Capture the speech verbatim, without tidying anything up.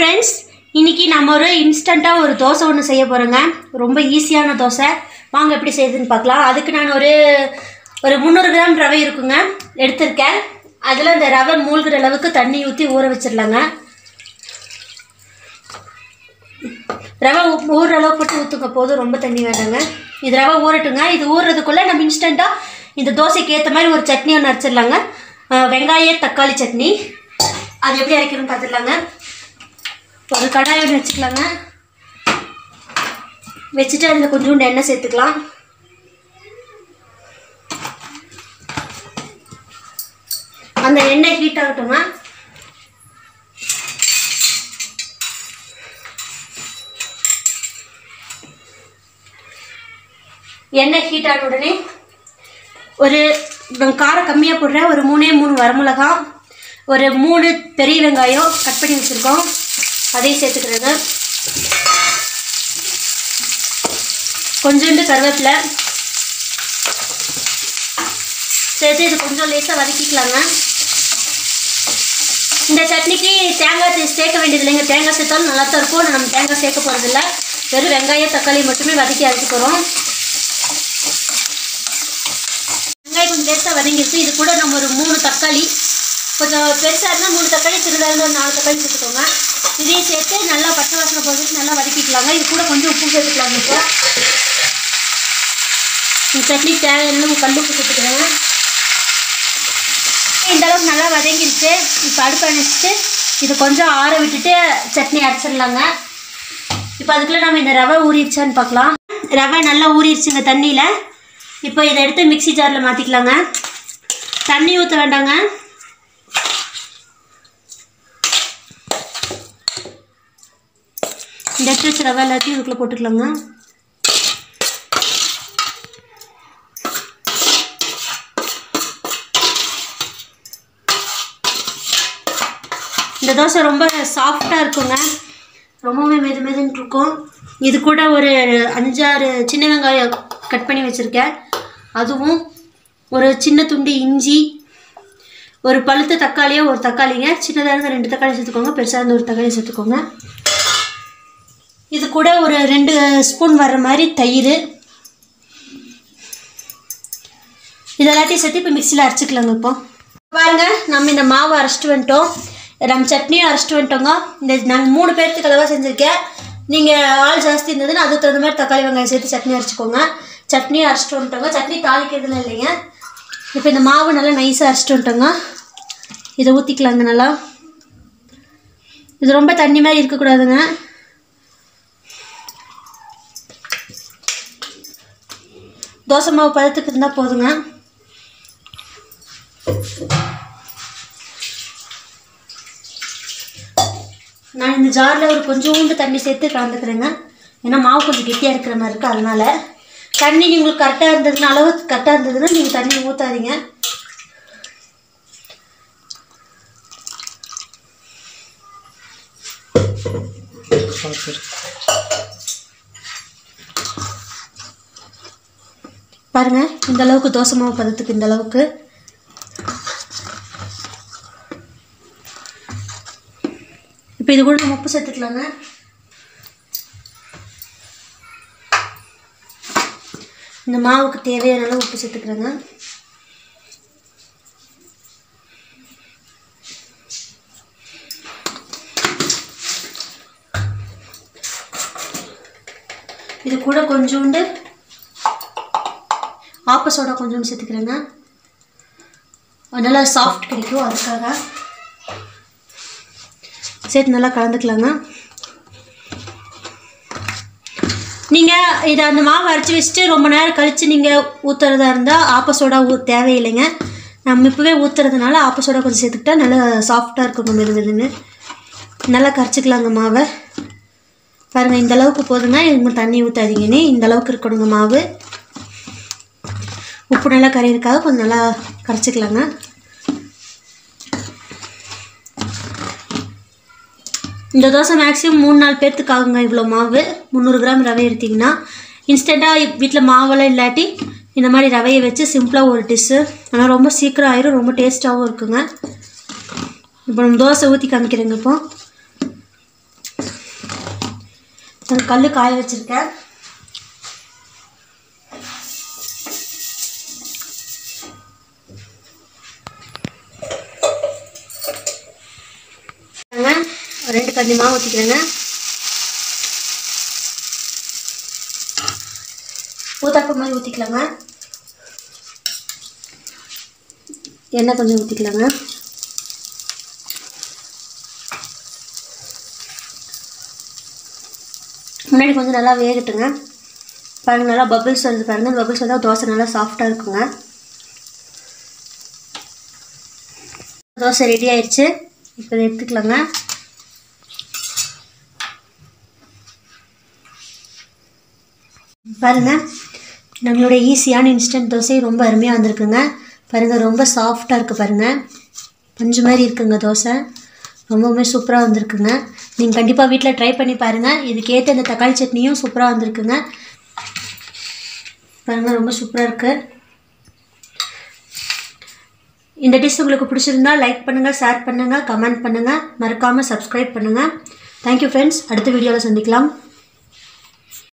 friends, இன்னைக்கு நம்ம ஒரு இன்ஸ்டன்ட்டா ஒரு தோசை ஒன்னு செய்ய போறோங்க. ரொம்ப ஈஸியான தோசை. வாங்க எப்படி செய்யுதுன்னு பார்க்கலாம். அதுக்கு நான் ஒரு ஒரு முந்நூறு கிராம் ரவை இருக்குங்க எடுத்துர்க்கேன். அதுல அந்த ரவை மூழ்குற அளவுக்கு தண்ணி ஊத்தி ஊற வச்சிரலாங்க. ரவை ஊற அளவுக்கு போட்டு ஊத்துங்க போதும், ரொம்ப தண்ணி வேண்டாங்க. இது ரவை ஊறட்டுங்க. இது ஊறதுக்குள்ள நம்ம இன்ஸ்டன்ட்டா இந்த தோசைக்கு ஏத்த மாதிரி ஒரு சட்னி ஒன்று அரைச்சிடலாங்க. வெங்காய தக்காளி சட்னி. அது எப்படி அரைக்கணும்னு பார்த்துடலாங்க. ஒரு கடாய் ஒன்று வச்சுக்கலாங்க. வச்சுட்டு அதில் கொஞ்சோண்டு எண்ணெய் சேர்த்துக்கலாம். அந்த எண்ணெய் ஹீட் ஆகட்டுங்க. எண்ணெய் ஹீட் ஆன உடனே ஒரு காரம் கம்மியாக போடுறேன். ஒரு மூணே மூணு வரமிளகாய், ஒரு மூணு பெரிய வெங்காயம் கட் பண்ணி வச்சுருக்கோம், அதையும் சேர்த்துக்கிறேங்க. கொஞ்சோண்டு கருவேப்பிலை சேர்த்து இது கொஞ்சம் லேசாக வதக்கிக்கலாங்க. இந்த சட்னிக்கு தேங்காய் சேர்க்க வேண்டியது இல்லைங்க. தேங்காய் சேர்த்தாலும் நல்லா தான் இருக்கும். நம்ம தேங்காய் சேர்க்க போகிறதில்ல. வெறும் வெங்காயம் தக்காளி மட்டுமே வதக்கி அரைச்சி போகிறோம். வெங்காயம் கொஞ்சம் லேசாக வதங்கிடுச்சு. இது கூட நம்ம ஒரு மூணு தக்காளி, கொஞ்சம் பெருசாக இருந்தால் மூணு தக்காளி, சிறுதாக இருந்தால் ஒரு நாலு தக்காளி சேர்த்துக்கோங்க. இதையும் சேர்த்து நல்லா பச்சை வாசனை போட்டு நல்லா வதக்கிக்கலாங்க. இது கூட கொஞ்சம் உப்பு சேர்த்துக்கலாங்க. இப்போ இந்த சட்னி தேவையான கல் உப்பு சேர்த்துக்கிறேங்க. இந்த அளவுக்கு நல்லா வதங்கிடுச்சு. இப்போ அடுப்பு அணைச்சிட்டு இது கொஞ்சம் ஆற விட்டுட்டு சட்னி அரைச்சிடலாங்க. இப்போ அதுக்குள்ளே நம்ம இந்த ரவை ஊறிடுச்சான்னு பார்க்கலாம். ரவை நல்லா ஊறிடுச்சுங்க தண்ணியில். இப்போ இதை எடுத்து மிக்சி ஜாரில் மாற்றிக்கலாங்க. தண்ணி ஊற்ற வேண்டாங்க. இந்த எடுத்து வச்ச ரவை எல்லாத்தையும் இதுக்குள்ளே போட்டுக்கலாங்க. இந்த தோசை ரொம்ப சாஃப்டாக இருக்குங்க. ரொம்பவே மெது மெதுன்னு இருக்கும். இது கூட ஒரு அஞ்சாறு சின்ன வெங்காயம் கட் பண்ணி வச்சுருக்கேன், அதுவும் ஒரு சின்ன துண்டு இஞ்சி, ஒரு பழுத்த தக்காளியாக ஒரு தக்காளிங்க, சின்னதாக இருந்தால் ரெண்டு தக்காளி சேர்த்துக்கோங்க, பெருசாக இருந்தால் ஒரு தக்காளி சேர்த்துக்கோங்க. இது கூட ஒரு ரெண்டு ஸ்பூன் வர்ற மாதிரி தயிர், இது எல்லாத்தையும் சேர்த்து இப்போ மிக்சியில் அரைச்சிக்கலாங்க. இப்போ பாருங்க, நம்ம இந்த மாவு அரைச்சிட்டு வந்துட்டோம். நம்ம சட்னியும் அரைச்சிட்டு வந்துட்டோங்க. இந்த நாங்கள் மூணு பேர்த்துக்கு அளவாக செஞ்சுருக்கேன். நீங்கள் ஆள் ஜாஸ்தி இருந்ததுன்னா அதுக்கு தகுந்த மாதிரி தக்காளி வெங்காயம் சேர்த்து சட்னி அரைச்சிக்கோங்க. சட்னியும் அரைச்சிட்டு வந்துட்டோங்க. சட்னி தாளிக்கிறதுலாம் இல்லைங்க. இப்போ இந்த மாவு நல்லா நைஸாக அரைச்சிட்டு வந்துட்டோங்க. இதை ஊற்றிக்கலாங்க. நல்லா இது ரொம்ப தண்ணி மாதிரி இருக்கக்கூடாதுங்க. தோசை மாவு பதத்துக்கு இருந்தால் போதுங்க. நான் இந்த ஜாரில் ஒரு கொஞ்சோண்டு தண்ணி சேர்த்து கலந்துக்கிறேங்க. ஏன்னா மாவு கொஞ்சம் கெட்டியாக இருக்கிற மாதிரி இருக்குது. அதனால் தண்ணி உங்களுக்கு கரெக்டாக இருந்ததுன்னா, அளவு கரெக்டாக இருந்ததுன்னா நீங்கள் தண்ணி ஊற்றாதீங்க. பாருங்க, இந்த அளவுக்கு தோசை மாவு பதத்துக்கு இந்த அளவுக்கு. இப்போ இது கூட நம்ம உப்பு சேர்த்துக்கலாங்க. இந்த மாவுக்கு தேவையான அளவு உப்பு சேர்த்துக்கிறேங்க. இது கூட கொஞ்சோண்டு ஆப்ப சோடா கொஞ்சோண்டு சேர்த்துக்கிறேங்க. நல்லா சாஃப்ட் கிடைக்கும், அதுக்காக சேர்த்து நல்லா கலந்துக்கலாங்க. நீங்கள் இதை அந்த மாவு அரைச்சி வச்சுட்டு ரொம்ப நேரம் கழித்து நீங்கள் ஊற்றுறதா இருந்தால் ஆப்ப சோடா ஊ தேவையில்லைங்க. நம்ம இப்போவே ஊற்றுறதுனால ஆப்ப சோடா கொஞ்சம் சேர்த்துக்கிட்டா நல்லா சாஃப்டாக இருக்குங்க. மெதுன்னு நல்லா கரைச்சிக்கலாங்க மாவை. பாருங்கள், இந்த அளவுக்கு போதுங்க. இன்னும் தண்ணி ஊற்றாதீங்கன்னு. இந்த அளவுக்கு இருக்கணுங்க மாவு. உப்பு நல்லா கரையிறதுக்காக கொஞ்சம் நல்லா கரைச்சிக்கலாங்க. இந்த தோசை மேக்ஸிமம் மூணு நாலு பேர்த்துக்கு ஆகுங்க. இவ்வளோ மாவு முந்நூறு கிராம் ரவை எடுத்திங்கன்னா இன்ஸ்டண்ட்டாக வீட்டில் மாவெல்லாம் இல்லாட்டி இந்த மாதிரி ரவையை வச்சு சிம்பிளாக ஒரு டிஷ்ஷு. ஆனால் ரொம்ப சீக்கிரம் ஆயிரும், ரொம்ப டேஸ்ட்டாகவும் இருக்குங்க. இப்போ நம்ம தோசை ஊற்றி காமிக்கிறேங்க. இப்போ நான் கல் காய வச்சுருக்கேன். ரெண்டு கரண்டி மாவு ஊற்றிக்கிறேங்க. ஊத்தாப்பம் மாதிரி ஊற்றிக்கலாங்க. எண்ணெய் கொஞ்சம் ஊற்றிக்கலாங்க. முன்னாடி கொஞ்சம் நல்லா வேகட்டுங்க. பாருங்கள், நல்லா பபிள்ஸ் வருது பாருங்கள். அந்த பபிள்ஸ் வந்தால் தோசை நல்லா சாஃப்டாக இருக்குங்க. தோசை ரெடி ஆயிடுச்சு. இப்போ இதை எடுத்துக்கலாங்க. பாருங்கள், நம்மளோட ஈஸியான இன்ஸ்டன்ட் தோசை ரொம்ப அருமையாக வந்திருக்குங்க. பாருங்கள், ரொம்ப சாஃப்டாக இருக்குது பாருங்கள். பஞ்சு மாதிரி இருக்குங்க தோசை. ரொம்பவுமே சூப்பராக வந்திருக்குங்க. நீங்கள் கண்டிப்பாக வீட்டில் ட்ரை பண்ணி பாருங்கள். இதுக்கேற்ற இந்த தக்காளி சட்னியும் சூப்பராக வந்திருக்குங்க. பாருங்கள், ரொம்ப சூப்பராக இருக்குது. இந்த டிஷ் உங்களுக்கு பிடிச்சிருந்தா லைக் பண்ணுங்கள், ஷேர் பண்ணுங்கள், கமெண்ட் பண்ணுங்கள், மறக்காமல் சப்ஸ்கிரைப் பண்ணுங்கள். Thank you friends. அடுத்த வீடியோவில் சந்திக்கலாம்.